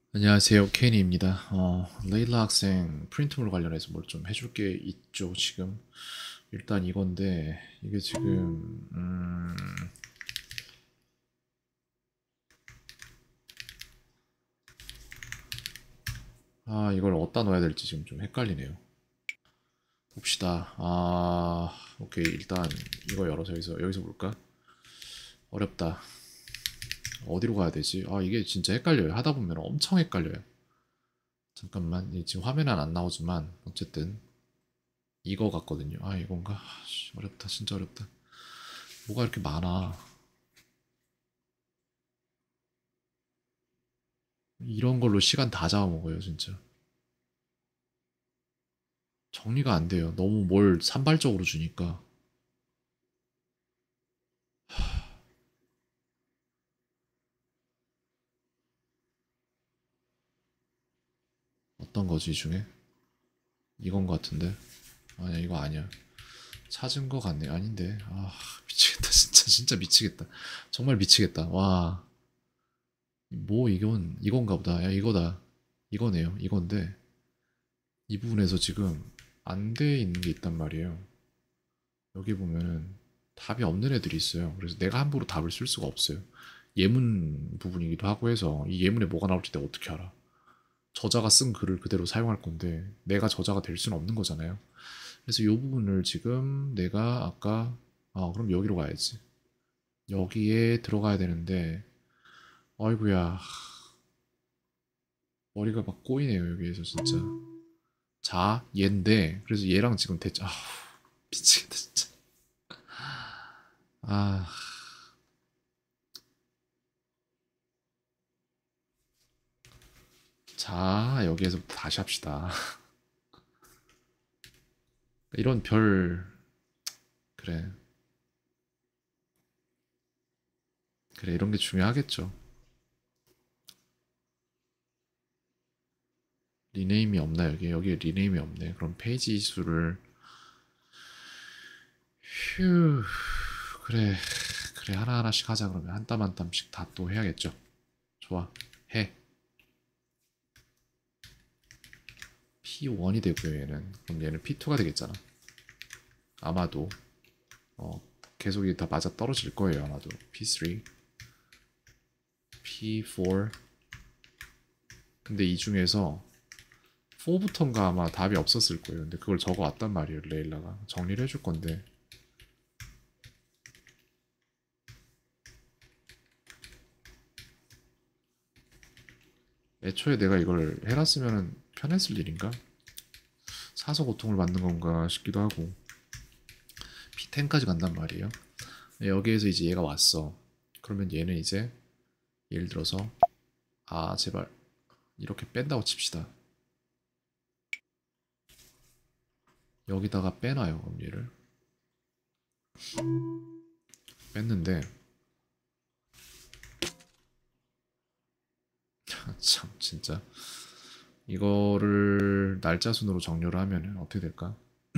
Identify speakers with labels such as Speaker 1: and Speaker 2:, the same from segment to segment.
Speaker 1: 안녕하세요. 케인입니다. 레일라 학생 프린트물 관련해서 뭘 좀 해줄 게 있죠, 지금. 일단 이건데, 이게 지금, 이걸 어디다 넣어야 될지 지금 좀 헷갈리네요. 봅시다. 오케이. 일단 이거 열어서 여기서 볼까? 어렵다. 어디로 가야 되지? 이게 진짜 헷갈려요. 하다 보면 엄청 헷갈려요. 잠깐만. 지금 화면은 안 나오지만, 어쨌든, 이거 같거든요. 이건가? 어렵다. 진짜 어렵다. 뭐가 이렇게 많아. 이런 걸로 시간 다 잡아먹어요, 진짜. 정리가 안 돼요. 너무 뭘 산발적으로 주니까. 어떤 거지, 이 중에? 이건 거 같은데? 아니야, 이거 아니야. 찾은 거 같네. 아닌데. 미치겠다. 진짜 미치겠다. 정말 미치겠다. 와. 이건가 보다. 야, 이거다. 이거네요. 이건데, 이 부분에서 지금 안 돼 있는 게 있단 말이에요. 여기 보면은 답이 없는 애들이 있어요. 그래서 내가 함부로 답을 쓸 수가 없어요. 예문 부분이기도 하고 해서 이 예문에 뭐가 나올지 내가 어떻게 알아? 저자가 쓴 글을 그대로 사용할 건데 내가 저자가 될 수는 없는 거잖아요. 그래서 이 부분을 지금 내가 아까 그럼 여기로 가야지. 여기에 들어가야 되는데 아이고야 머리가 막 꼬이네요 여기에서 진짜. 자 얘인데 그래서 얘랑 지금 대체 미치겠다 진짜. 아 자, 여기에서부터 다시 합시다. 이런 그래, 그래, 이런 게 중요하겠죠. 리네임이 없나, 여기? 여기에 리네임이 없네. 그럼 페이지 수를, 휴, 그래, 그래, 하나하나씩 하자. 그러면 한 땀 한 땀씩 다 또 해야겠죠. 좋아, 해. P1이 되고요, 얘는. 그럼 얘는 P2가 되겠잖아. 아마도, 어, 계속 이게 다 맞아 떨어질 거예요, 아마도. P3, P4. 근데 이 중에서 4부터인가 아마 답이 없었을 거예요. 근데 그걸 적어 왔단 말이에요, 레일라가. 정리를 해줄 건데. 애초에 내가 이걸 해놨으면 편했을 일인가? 사서 고통을 받는 건가 싶기도 하고. P10까지 간단 말이에요. 여기에서 이제 얘가 왔어. 그러면 얘는 이제 예를 들어서 제발 이렇게 뺀다고 칩시다. 여기다가 빼놔요. 그럼 얘를 뺐는데 참 진짜 이거를 날짜 순으로 정렬을 하면 어떻게 될까?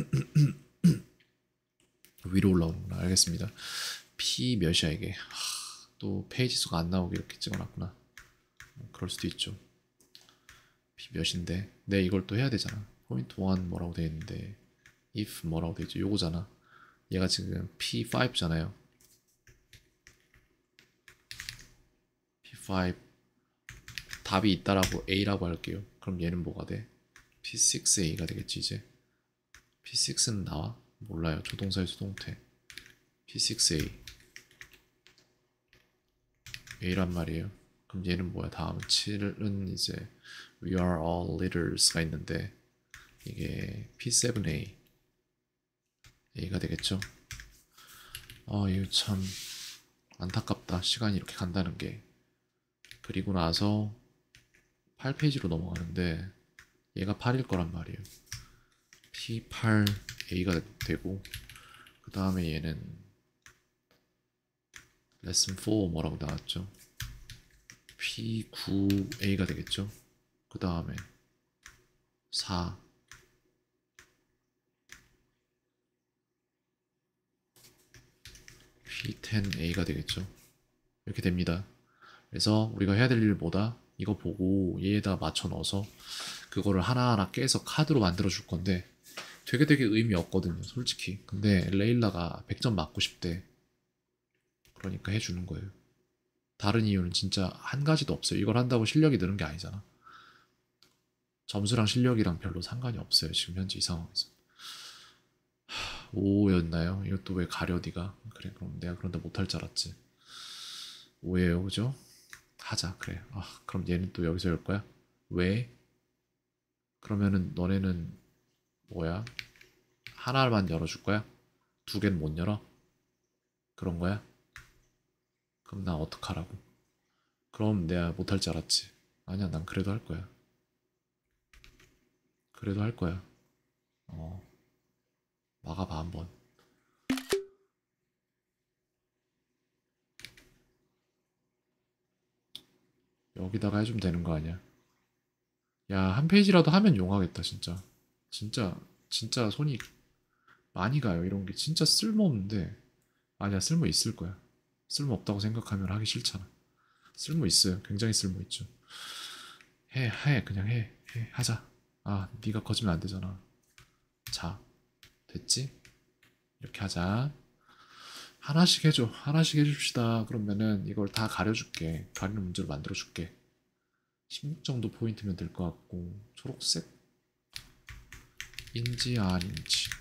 Speaker 1: 위로 올라오는구나. 알겠습니다. P 몇이야 이게? 또 페이지 수가 안 나오게 이렇게 찍어놨구나. 그럴 수도 있죠. P 몇인데? 네, 이걸 또 해야 되잖아. 포인트 1 뭐라고 돼 있는데 if 뭐라고 돼 있죠? 요거잖아. 얘가 지금 P5잖아요. P5 답이 있다라고 A라고 할게요. 그럼 얘는 뭐가 돼? P6A가 되겠지 이제. P6는 나와? 몰라요. 조동사의 수동태. P6A A란 말이에요. 그럼 얘는 뭐야? 다음 7은 이제 We are all leaders가 있는데 이게 P7A A가 되겠죠? 이거 참 안타깝다. 시간이 이렇게 간다는 게. 그리고 나서 8페이지로 넘어가는데 얘가 8일 거란 말이에요. P8A가 되고 그 다음에 얘는 레슨 4 뭐라고 나왔죠? P9A가 되겠죠? 그 다음에 4 P10A가 되겠죠? 이렇게 됩니다. 그래서 우리가 해야 될 일 뭐다? 이거 보고 얘에다 맞춰 넣어서 그거를 하나하나 깨서 카드로 만들어 줄 건데 되게 의미 없거든요, 솔직히. 근데 레일라가 100점 맞고 싶대. 그러니까 해주는 거예요. 다른 이유는 진짜 한 가지도 없어요. 이걸 한다고 실력이 느는 게 아니잖아. 점수랑 실력이랑 별로 상관이 없어요, 지금 현재 이 상황에서. 5였나요? 이것도 왜 가려 니가? 그래, 그럼 내가 그런데 못할 줄 알았지. 5예요, 그죠? 하자, 그래. 아, 그럼 얘는 또 여기서 열 거야? 왜? 그러면은 너네는 뭐야? 하나만 열어줄 거야? 두 개는 못 열어? 그런 거야? 그럼 나 어떡하라고? 그럼 내가 못할 줄 알았지. 아니야, 난 그래도 할 거야. 그래도 할 거야. 어, 막아봐, 한번. 여기다가 해주면 되는 거 아니야? 야, 한 페이지라도 하면 용하겠다, 진짜. 진짜 손이 많이 가요. 이런 게 진짜 쓸모없는데. 아니야, 쓸모 있을 거야. 쓸모 없다고 생각하면 하기 싫잖아. 쓸모 있어요. 굉장히 쓸모 있죠. 그냥 하자. 아, 네가 거지면 안 되잖아. 자, 됐지? 이렇게 하자. 하나씩 해줘. 하나씩 해줍시다. 그러면은 이걸 다 가려줄게. 가리는 문제로 만들어줄게. 16 정도 포인트면 될 것 같고, 초록색? 인지 아닌지.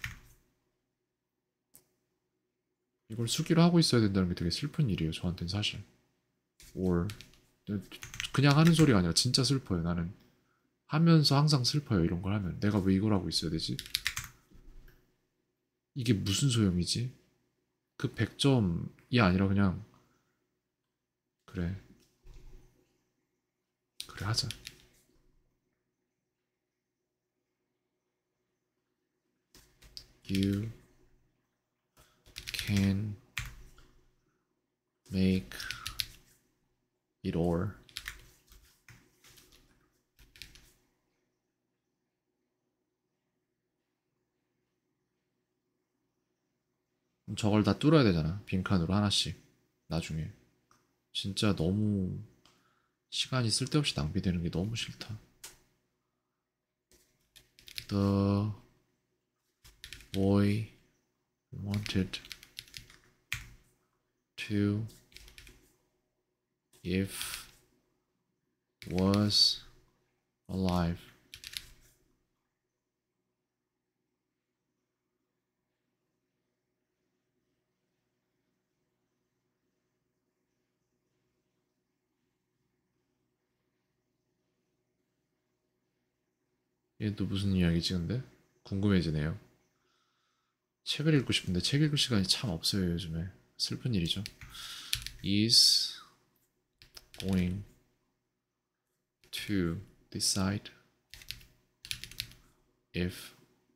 Speaker 1: 이걸 수기로 하고 있어야 된다는 게 되게 슬픈 일이에요, 저한테는 사실. or 그냥 하는 소리가 아니라 진짜 슬퍼요. 나는 하면서 항상 슬퍼요, 이런 걸 하면. 내가 왜 이걸 하고 있어야 되지? 이게 무슨 소용이지? 그 100점이 아니라 그냥 그래, 그래 하자. You can make it or 저걸 다 뚫어야 되잖아, 빈칸으로 하나씩. 나중에 진짜 너무 시간이 쓸데없이 낭비되는 게 너무 싫다. The boy wanted to if was alive. 이게 또 무슨 이야기지 근데? 궁금해지네요. 책을 읽고 싶은데 책 읽을 시간이 참 없어요 요즘에. 슬픈 일이죠. Is going to decide if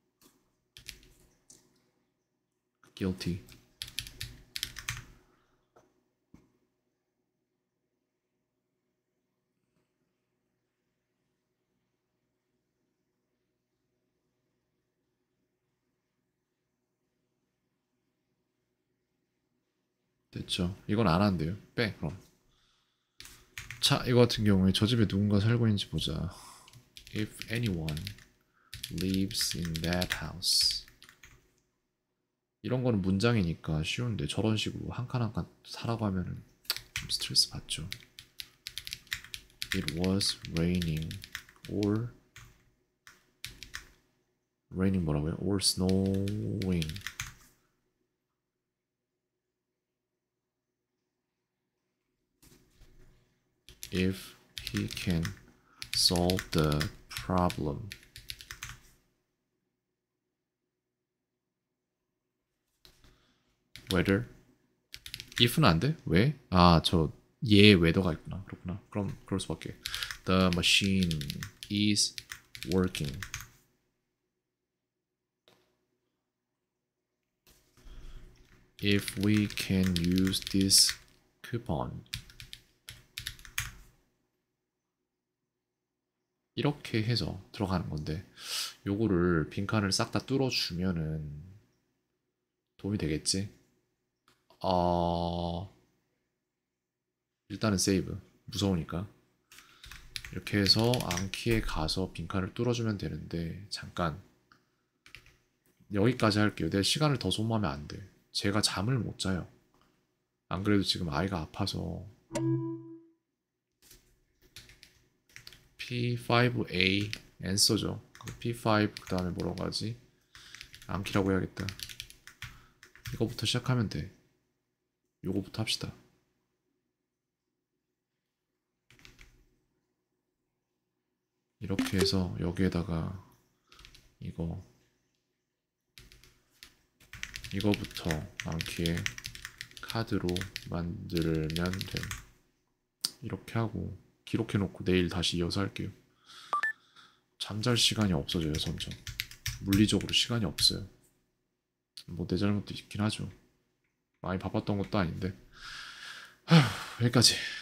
Speaker 1: guilty. 됐죠. 이건 안 한대요. 빼 그럼. 자, 이거 같은 경우에 저 집에 누군가 살고 있는지 보자. If anyone lives in that house. 이런 거는 문장이니까 쉬운데 저런 식으로 한 칸 한 칸 사라고 하면은 좀 스트레스 받죠. It was raining or raining 뭐라고요? Or snowing. If he can solve the problem. Whether if는 안 돼? 왜? 아, 저 얘 웨더가 있구나. 그렇구나. 그럼 그럴 수밖에. The machine is working. If we can use this coupon. 이렇게 해서 들어가는 건데 요거를 빈칸을 싹 다 뚫어주면은 도움이 되겠지? 일단은 세이브. 무서우니까. 이렇게 해서 안키에 가서 빈칸을 뚫어주면 되는데 잠깐 여기까지 할게요. 내 시간을 더 소모하면 안 돼. 제가 잠을 못 자요. 안 그래도 지금 아이가 아파서 P5A 앤서죠. P5 그 다음에 뭐라고 하지? 암키라고 해야겠다. 이거부터 시작하면 돼. 요거부터 합시다. 이렇게 해서 여기에다가 이거부터 암키에 카드로 만들면 돼. 이렇게 하고 기록해놓고 내일 다시 이어서 할게요. 잠잘 시간이 없어져요. 점점 물리적으로 시간이 없어요. 뭐 내 잘못도 있긴 하죠. 많이 바빴던 것도 아닌데. 여기까지.